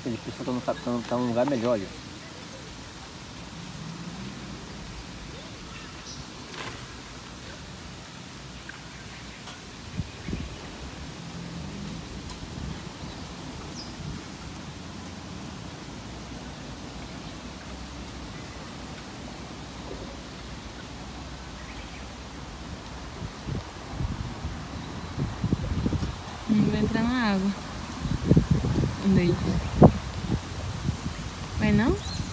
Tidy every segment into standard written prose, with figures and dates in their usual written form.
Aquele pessoal tá num lugar melhor ali. Não vai entrar na água. Leite. Vai não?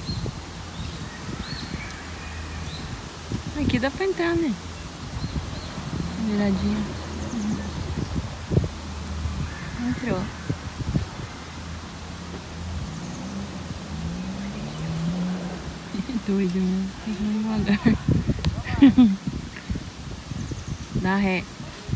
Aqui dá pra entrar, né? Viradinha. Entrou. Doido, mano. Tem que ir devagar. Dá ré.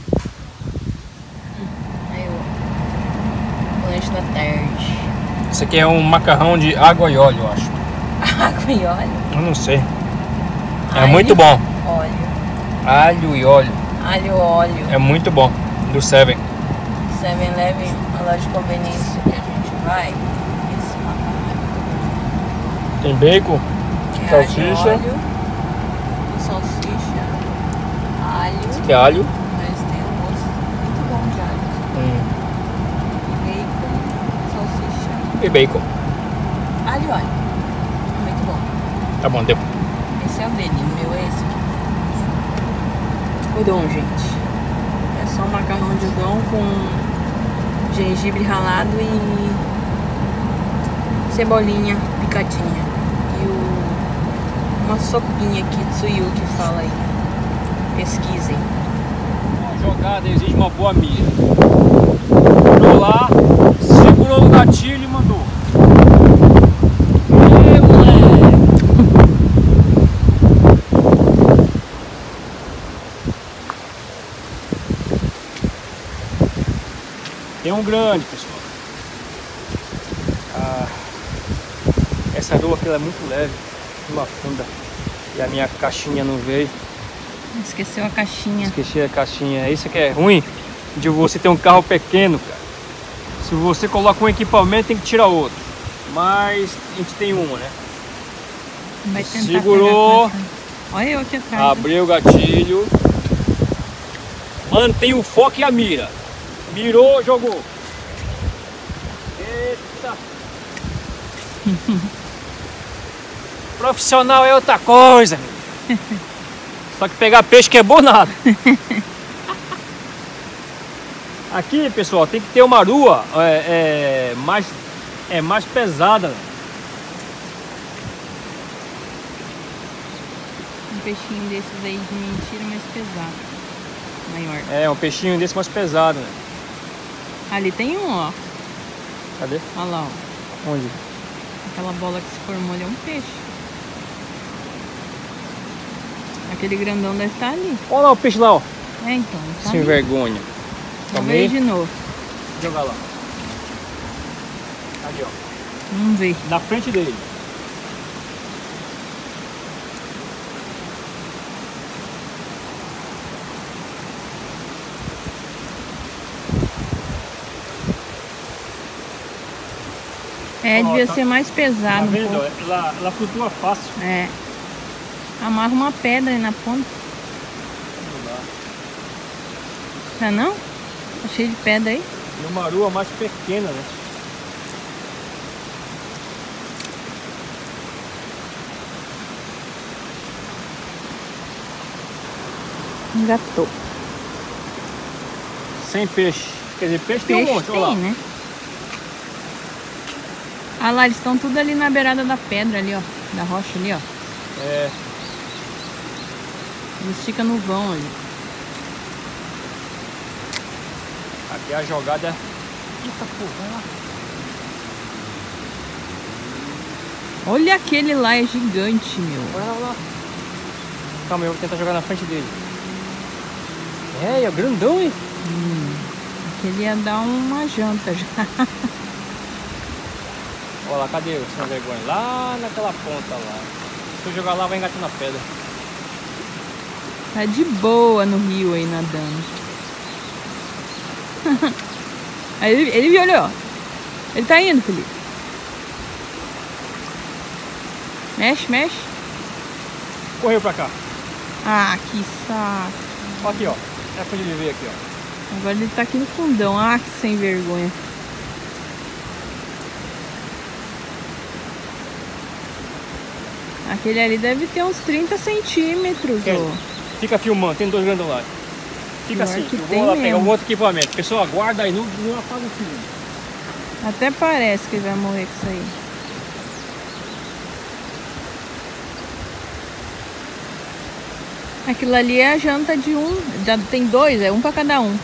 Aí, ó. Lanche da tarde. Isso aqui é um macarrão de água e óleo, eu acho. Água e óleo? Eu não sei. É Alho, muito bom. Óleo. Alho e óleo. Alho e óleo. É muito bom. Do Seven. 7-Eleven, a loja de conveniência que a gente vai. Esse macarrão é muito bom. Tem bacon, É salsicha. alho, salsicha, alho. Isso aqui é alho. Mas tem um gosto muito bom de alho. Bacon, salsicha, E bacon. alho e óleo. Muito bom. Tá bom, deu. Esse é o dele, o meu é esse aqui. Udon, gente. É só um macarrão de udon com gengibre ralado e cebolinha picadinha. E uma sopinha aqui, tsuyu, que fala aí. Pesquisem. Uma jogada exige uma boa mira. Mirou lá, segurou no gatilho e mandou. Tem um grande, pessoal. Essa rua aqui ela é muito leve, uma funda. E a minha caixinha não veio. Esqueceu a caixinha. Esqueci a caixinha. Isso que é ruim de você ter um carro pequeno, cara. Se você coloca um equipamento, tem que tirar outro. Mas a gente tem uma, né? Vai tentar Segurou. pegar. Olha eu aqui atrás. Abriu o gatilho. Mantém o foco e a mira. Mirou, jogou. Eita. Profissional é outra coisa. Só que pegar peixe que é bom nada. Aqui, pessoal, tem que ter uma rua mais pesada. Um peixinho desses aí de mentira, mais pesado. Maior. É, um peixinho desse mais pesado, né? Ali tem um, ó. Cadê? Olha lá, ó. Onde? Aquela bola que se formou ali é um peixe. Aquele grandão deve estar ali. Olha lá o peixe lá, ó. É, então. Tá Sem ali. vergonha. Vamos ver de novo. Jogar lá. Ali, ó. Vamos ver. Na frente dele. É, Ó, devia tá- ser mais pesado. Tá um vendo? pouco. Ela flutua fácil. É. Amarra uma pedra aí na ponta. Tá não? Tá cheio de pedra aí. E uma rua mais pequena, né? Engatou. Sem peixe. Quer dizer, peixe tem um Peixe monte, olha lá. tem, né? Ah lá, eles estão tudo ali na beirada da pedra ali, ó. Da rocha ali, ó. É, Eles ficam no vão ali. aqui a jogada. Eita porra, vai lá. Olha aquele lá, é gigante, meu. Olha lá. Calma, eu vou tentar jogar na frente dele. É grandão, hein? Aquele ia dar uma janta já. Olha lá, cadê o sem vergonha? Lá naquela ponta lá. Se eu jogar lá, vai engatar na pedra. Tá de boa no rio aí nadando. Aí ele me olhou. Ele tá indo, Felipe. Mexe, mexe. Correu pra cá. Ah, que saco. Ó aqui, ó. É pra ele ver aqui, ó. Agora ele tá aqui no fundão. Ah, que sem vergonha. Aquele ali deve ter uns 30 centímetros. Ó. Fica filmando, tem 2 grandão lá. Fica Pior assim, que eu tem vou lá pegar mesmo. um outro equipamento. Pessoal, aguarda aí, não apaga o filme. Até parece que ele vai morrer com isso aí. Aquilo ali é a janta de um. Já tem 2, é um pra cada um.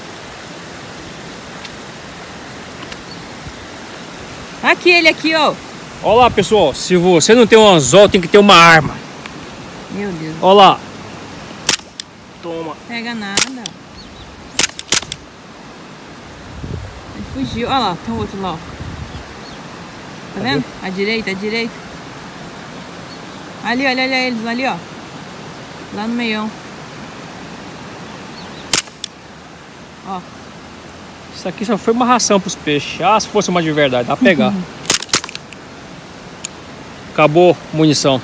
Aqui, ele aqui, ó. Olha lá, pessoal, se você não tem um anzol, tem que ter uma arma. Meu Deus. Olha lá. Toma. Pega nada. Ele fugiu. Olha lá, tem outro lá, ó. Tá vendo? À direita, à direita. Ali, olha eles ali, ó. Lá no meião. Ó. Isso aqui só foi uma ração pros peixes. Ah, se fosse uma de verdade, dá pra pegar. Acabou a munição.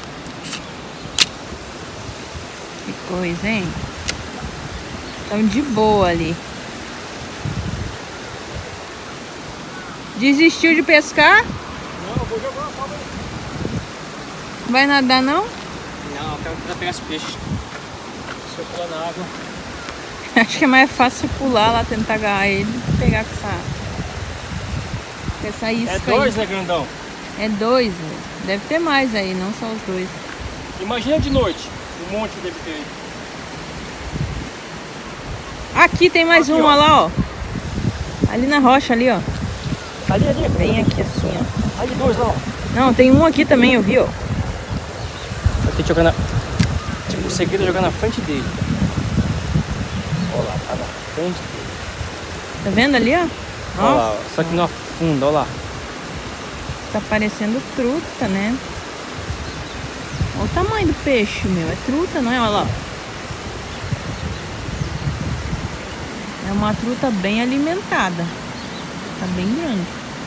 Que coisa, hein? Estão de boa ali. Desistiu de pescar? Não, eu vou jogar uma palma aí. Vai nadar não? Não, eu quero tentar pegar esse peixe. Se eu pular na água. Acho que é mais fácil pular lá, tentar agarrar ele e pegar com essa isca É 2, aí. né, grandão? É 2, velho. Deve ter mais aí, não só os 2. Imagina de noite. Um monte deve ter aí. Aqui tem mais Aqui, um, ó. ó lá, ó. Ali na rocha, ali, ó. Ali. Bem aqui assim, ó. Ali 2 lá, ó. Não, tem um aqui também, eu vi, ó. Eu tenho que jogar na... Tipo, o segredo é jogar na frente dele. Olha lá, tá na frente dele. Tá vendo ali, ó? Olha lá, Nossa, ó. Só que não afunda, olha lá. tá parecendo truta, né? Olha o tamanho do peixe, meu. É truta, não é? Olha lá. É uma truta bem alimentada. Tá bem grande.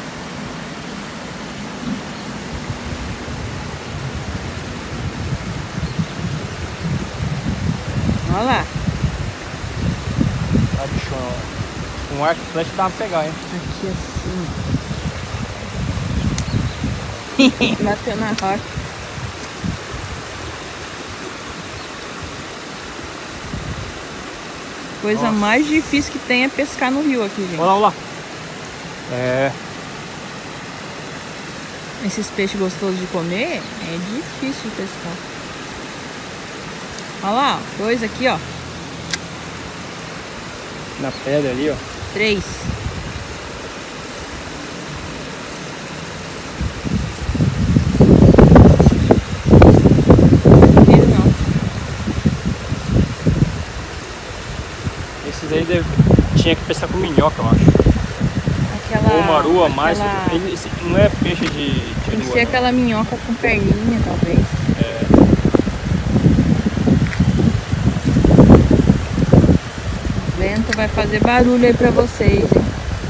Olha lá. Tá bichão, ó. Um arco e flecha dá pra pegar, hein? Aqui assim. Bateu na rocha. Coisa Nossa. mais difícil que tem é pescar no rio aqui, gente. Olha lá, olha lá. É. Esses peixes gostosos de comer é difícil de pescar. Olha lá, ó, 2 aqui, ó. Na pedra ali, ó. 3. Não. Esses aí tinha que pescar com minhoca, eu acho. Aquela, Ou marua mais. aquela- Esse não é peixe de Tem que lua, ser não. aquela minhoca com perninha, talvez. É. O vento vai fazer barulho aí pra vocês, hein?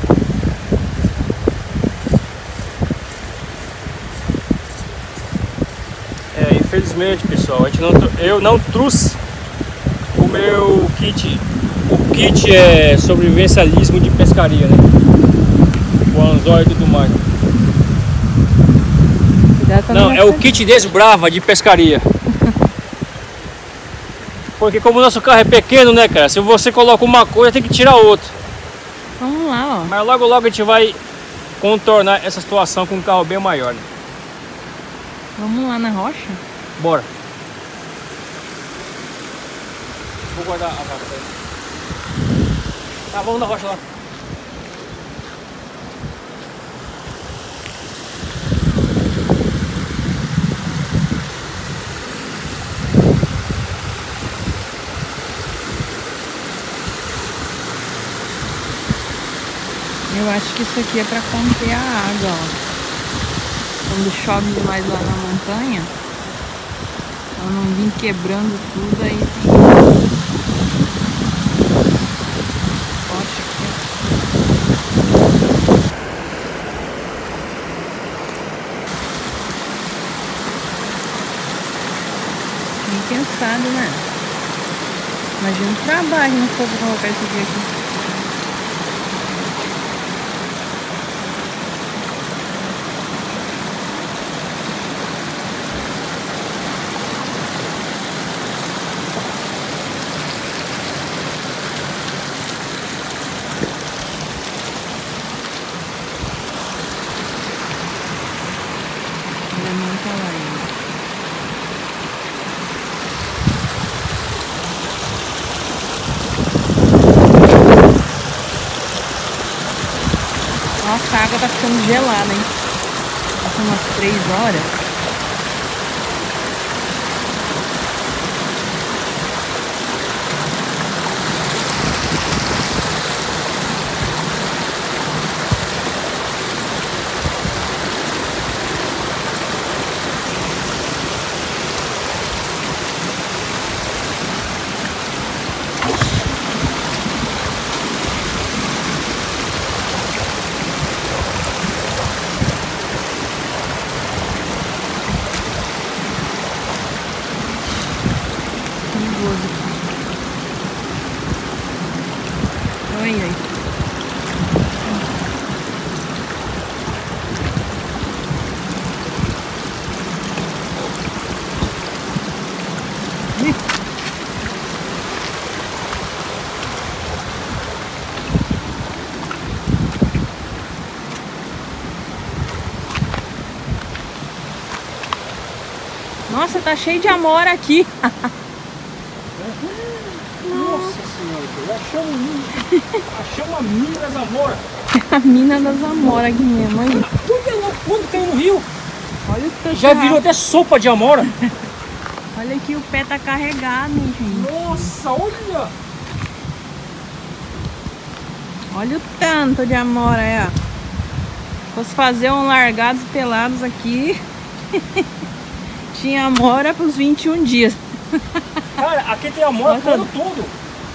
É, infelizmente, pessoal, eu não trouxe o meu kit. O kit é sobrevivencialismo de pescaria, né? O anzol e tudo mais. Cuidado pra Não, não é o acertar. kit desbrava de pescaria. Porque como o nosso carro é pequeno, né, cara? Se você coloca uma coisa, tem que tirar outra. Vamos lá, ó. Mas logo logo a gente vai contornar essa situação com um carro bem maior, né? Vamos lá na rocha. Bora. Vou guardar a vaca aí. Tá, vamos na rocha lá. Eu acho que isso aqui é pra conter a água, ó. Quando chove demais lá na montanha, ela não vir quebrando tudo aí. Poxa, aqui, ó. engraçado, né? Imagina o trabalho não for pra colocar esse dia aqui. Nossa, a água tá ficando gelada, hein? Passam umas 3 horas. Oi, oi. Nossa, tá cheio de amora aqui. Nossa senhora, achamos a mina das amoras. A mina das amoras aqui mesmo, aí. Quando caiu no rio? Olha o tanto. Já virou até sopa de amora. Olha aqui, o pé tá carregado, hein, gente. Nossa, olha. Olha o tanto de amora aí, ó. Se fosse fazer um largados pelados aqui, tinha amora pros 21 dias. Cara, aqui tem amora o ano todo.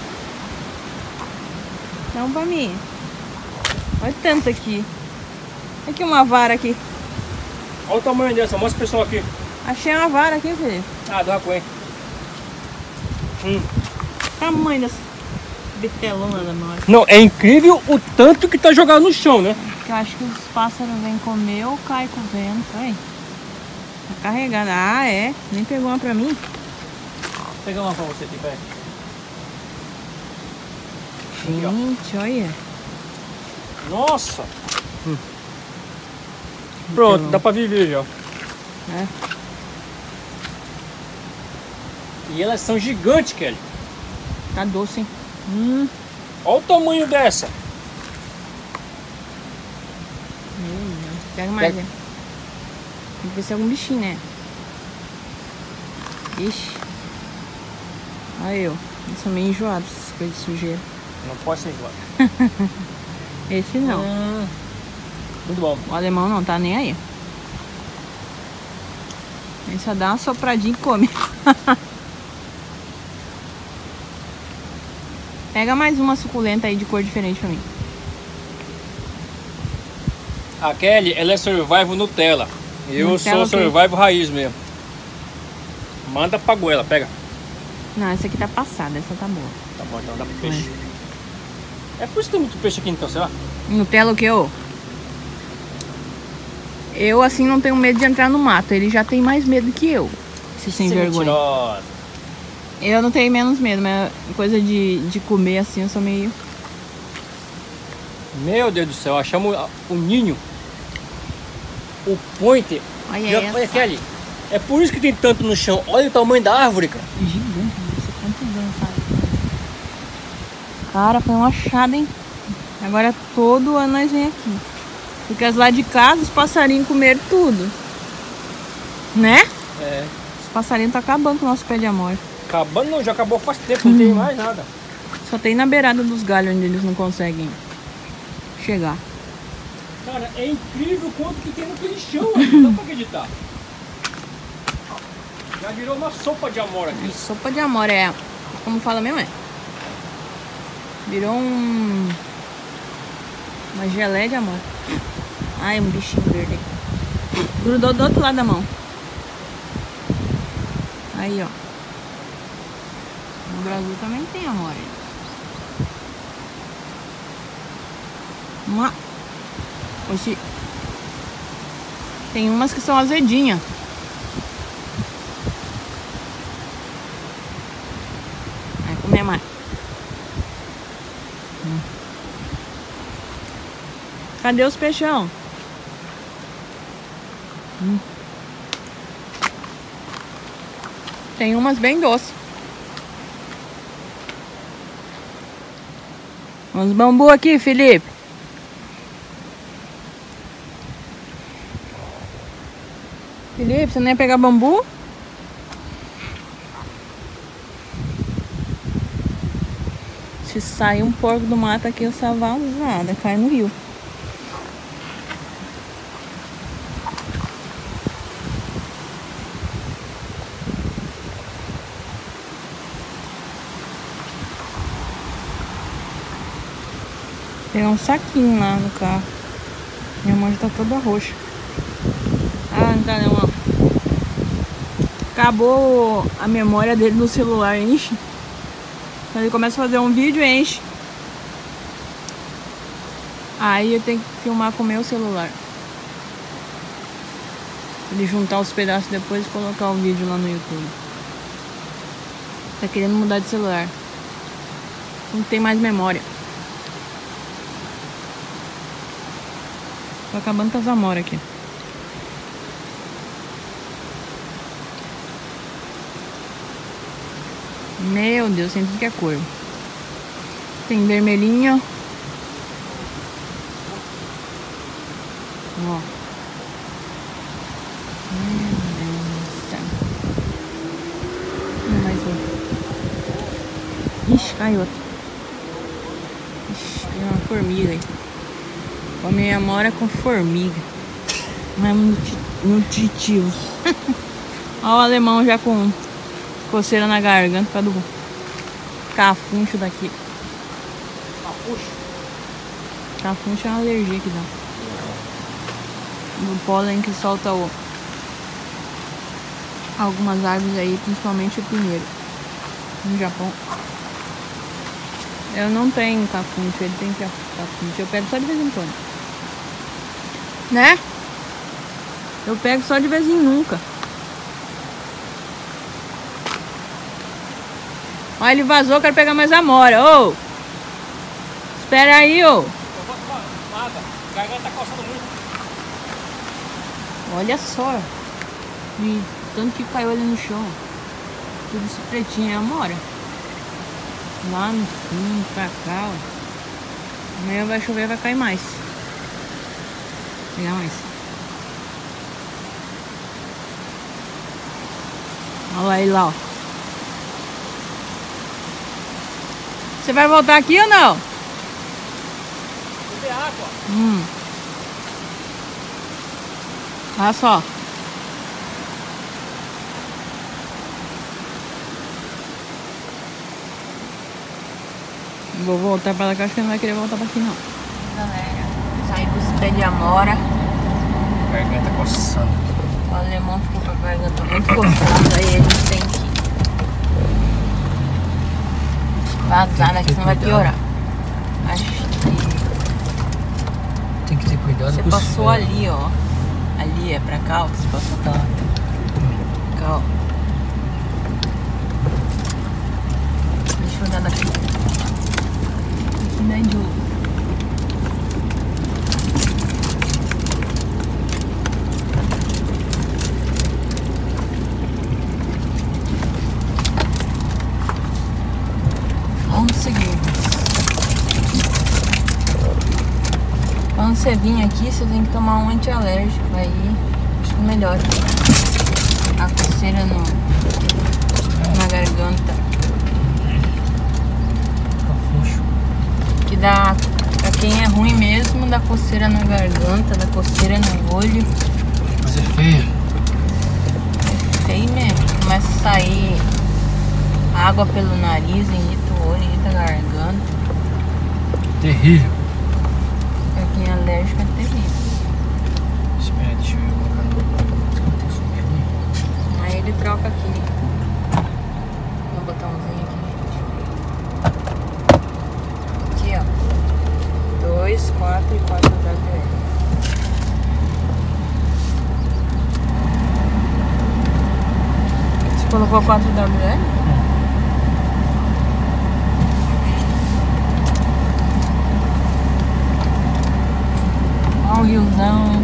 Então, pra mim. Olha tanto aqui. Olha aqui uma vara aqui. Olha o tamanho dessa, mostra o pessoal aqui. Achei uma vara aqui, filho. Ah, do Racoen. Tamanho dessa betelona da mora. Não, é incrível o tanto que tá jogado no chão, né? Eu acho que os pássaros vêm comer ou cai com o vento. Olha. Tá carregada. Ah, é? Nem pegou uma pra mim. Vou pegar uma pra você aqui, velho. Gente, olha. Nossa! Pronto, dá pra viver já. É. E elas são gigantes, Kelly. Tá doce, hein? Olha o tamanho dessa. Pega mais, né? Tem que ver se é algum bichinho, né? Ixi. Olha eu sou meio enjoado essas coisas de sujeira. Não pode ser enjoado. Esse não. Muito bom. O alemão não tá nem aí. Ele só dá uma sopradinha e come. Pega mais uma suculenta aí de cor diferente pra mim. A Kelly, ela é survival Nutella. Eu Nutella sou survival raiz mesmo. Manda pra goela, pega. Não, essa aqui tá passada, essa tá boa. Tá bom, então dá pro peixe. É por isso que tem muito peixe aqui então, sei lá. Nutella o que, ô? Eu assim não tenho medo de entrar no mato. Ele já tem mais medo que eu. Se sem vergonha. Mentirosa. Eu não tenho menos medo, mas coisa de comer assim eu sou meio... Meu Deus do céu, achamos o ninho. O pointer. Olha essa. Olha, Kelly. É por isso que tem tanto no chão. Olha o tamanho da árvore, cara. Gigante, não sei quantos anos faz. Cara, foi um achado, hein? Agora todo ano nós vem aqui. Porque as lá de casa os passarinhos comeram tudo. Né? É. Os passarinhos estão acabando com o nosso pé de amor. Acabando não, já acabou faz tempo, não tem mais nada. Só tem na beirada dos galhos onde eles não conseguem chegar. Cara, é incrível quanto que tem naquele chão, não dá pra acreditar. Já virou uma sopa de amora aqui. Sopa de amora é, como fala mesmo, é? Virou uma geleia de amor. Ai, um bichinho verde aqui. Grudou do outro lado da mão. Aí, ó. No Brasil também tem amora. Oxi. Tem umas que são azedinhas. Vai comer mais. Cadê os peixão? Tem umas bem doces. Uns bambu aqui, Felipe. Felipe, você não ia pegar bambu? Se sair um porco do mato aqui, essa vazada cai no rio. Pegar um saquinho lá no carro. Minha mão já tá toda roxa. Ah, não tá não, ó. Acabou a memória dele no celular, enche. Quando ele começa a fazer um vídeo, enche. Aí eu tenho que filmar com o meu celular. Ele juntar os pedaços depois e colocar o vídeo lá no YouTube. Tá querendo mudar de celular. Não tem mais memória. Tô acabando com as amoras aqui. Meu Deus, tem tudo que é cor. Tem vermelhinho. Ó. Meu Deus do céu. Mais um. Ixi, caiu outro. Ixi, tem uma formiga aí. Come amora com formiga. Não é nutritivo. Olha o alemão já com coceira na garganta por causa do cafuncho daqui. Cafuncho é uma alergia que dá. Do pólen que solta algumas árvores aí, principalmente o pinheiro. No Japão. Eu não tenho cafuncho, ele tem cafuncho. Eu pego só de vez em quando. Né? Eu pego só de vez em nunca. Olha, ele vazou, quero pegar mais amora. Ô! Espera aí, ô! Eu vou tomar água. A garganta tá coçando muito. Olha só. E tanto que caiu ali no chão. Tudo isso pretinho, é amora. Lá no fundo, pra cá, ó. Amanhã vai chover, vai cair mais. Vou pegar mais. Olha ele lá, ó. Você vai voltar aqui ou não? Beber água. Olha só. Vou voltar pra lá, que eu acho que ele não vai querer voltar pra aqui não. Galera, saí dos pés de amora. Garganta coçando. O alemão ficou com a garganta muito coçada. Aí a gente tem que vazar daqui, senão vai piorar. Acho que tem que ter cuidado você com isso. Você passou ali, ó. Ali é pra cá, ó. Você passou cá. Cá, ó. Deixa eu dar daqui. Aqui não é de ouro. Quando você vir aqui, você tem que tomar um antialérgico. Aí acho que melhora a coceira na garganta. Cafuncho. Que dá, pra quem é ruim mesmo, dá coceira na garganta, dá coceira no olho. Mas é feio. É feio mesmo. Começa a sair água pelo nariz, irrita o olho, irrita a garganta. Terrível. Pra quem é alérgico é terrível. Espera, deixa eu colocar no subir ali. Aí ele troca aqui no botãozinho aqui. Colocou 4WL? Olha o riozão.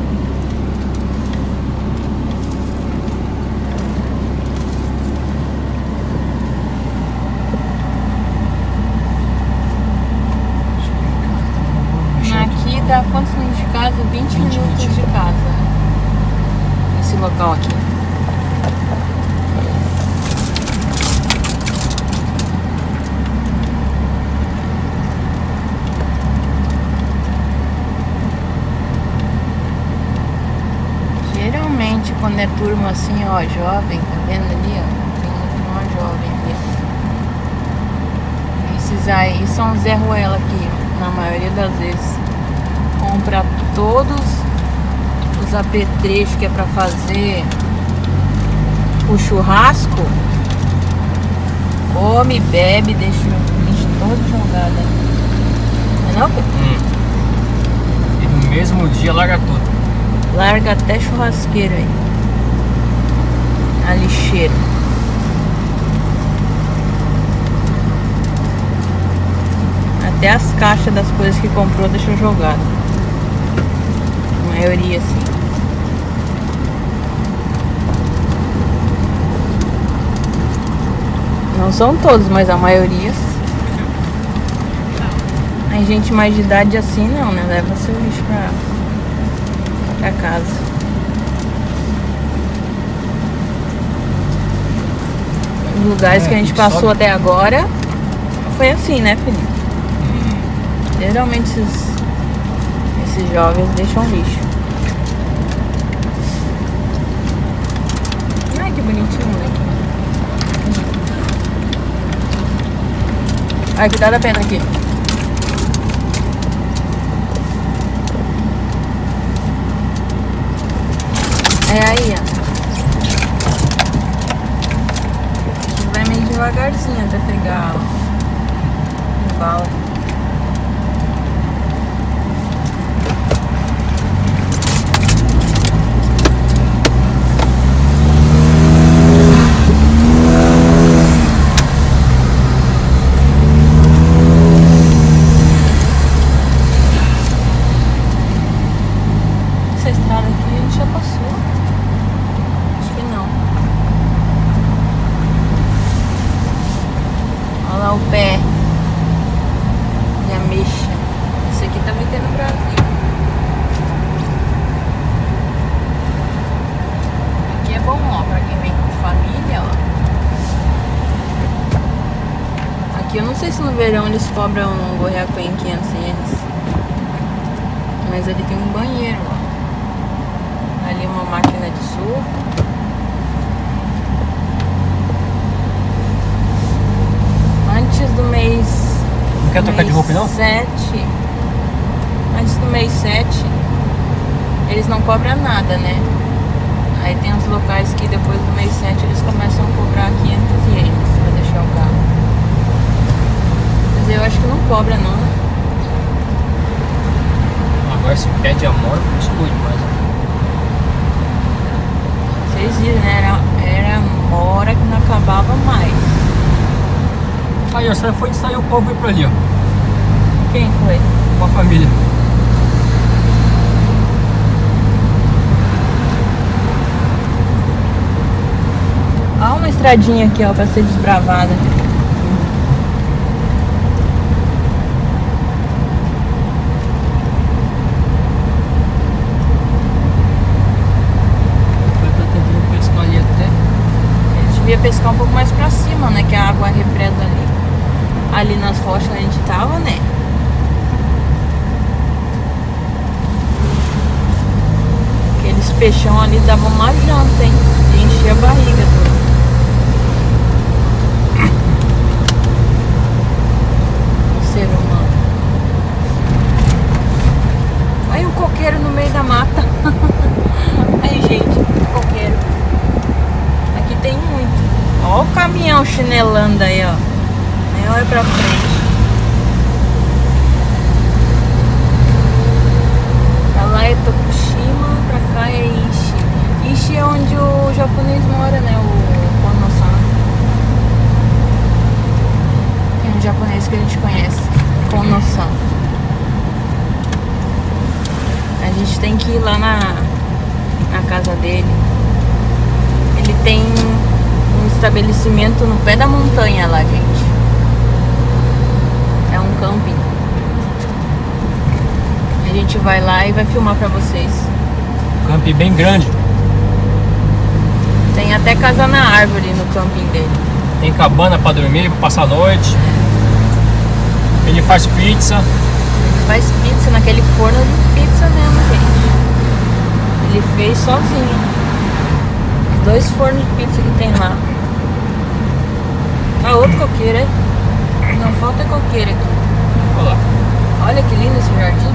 Aqui dá quantos minutos de casa? 20 minutos de casa. Esse local aqui. Geralmente quando é turma assim, ó, jovem, tá vendo ali, ó? Tem uma turma jovem ali. Esses aí são Zé Ruela aqui, na maioria das vezes. Compra todos os apetrechos que é pra fazer o churrasco. Come, bebe, deixa o lixo todo jogado aí. Não é não? E no mesmo dia larga tudo. Larga até churrasqueiro aí. A lixeira. Até as caixas das coisas que comprou deixou jogado. A maioria assim. Não são todos, mas a maioria. Tem gente mais de idade assim não, né? Leva seu lixo pra casa. Os lugares que a gente passou até agora foi assim, né, Felipe? Geralmente esses jovens deixam lixo. Ai, que bonitinho, moleque. Ai, cuidado a pena aqui. É aí, ó. Vai meio devagarzinho até pegar o balde. Essa estrada aqui a gente já passou. Olha lá o pé de ameixa. Esse aqui também tem no Brasil. Aqui é bom, ó, pra quem vem com família, ó. Aqui eu não sei se no verão eles cobram um gorriacuê em 500 ienes. Mas ali tem um banheiro, ó. Ali uma máquina de suco. Antes do mês... Não quer trocar de roupa, não? 7. Antes do mês 7, eles não cobram nada, né? Aí tem uns locais que depois do mês 7 eles começam a cobrar 500 ienes pra deixar o carro. Mas eu acho que não cobra, não. Agora se pede amor, isso é demais. Vocês viram, né? Era mora que não acabava mais. Aí, ó, saiu o povo aí pra ali, ó. Quem foi? Uma família. Olha uma estradinha aqui, ó, pra ser desbravada. Devia pescar um pouco mais pra cima, né? Que a água represa ali nas rochas que a gente tava, né? Aqueles peixão ali davam uma janta, hein? E enchia a barriga toda. O ser humano. Olha um coqueiro no meio da mata. Aí, gente, coqueiro. Aqui tem muito. Olha o caminhão chinelando aí, ó. Nem olha pra frente. Pra lá é Tokushima, pra cá é Ishi. Ishi é onde o japonês mora, né? O Kono-san. gente tem que ir lá na casa dele. Ele tem um estabelecimento no pé da montanha lá, gente. É um camping. A gente vai lá e vai filmar pra vocês. Camping bem grande. Tem até casa na árvore no camping dele. Tem cabana pra dormir, pra passar a noite. Ele faz pizza. Ele faz pizza naquele forno de pizza mesmo, gente. Ele fez sozinho. 2 fornos de pizza que tem lá. Ah, outro coqueiro, é? Não falta coqueiro aqui. Olha lá. Olha que lindo esse jardim.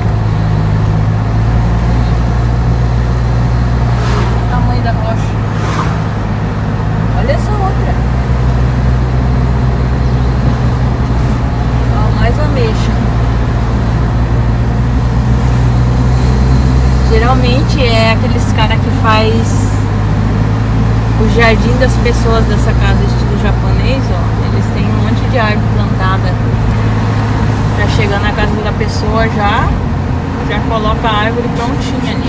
O tamanho da rocha. Olha essa outra. Ó, mais ameixa. Geralmente é aqueles caras que faz o jardim das pessoas dessa casa estilo japonês, ó. Eles têm um monte de árvore plantada. Pra chegar na casa da pessoa já coloca a árvore prontinha ali.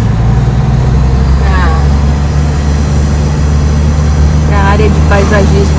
Pra área de paisagismo.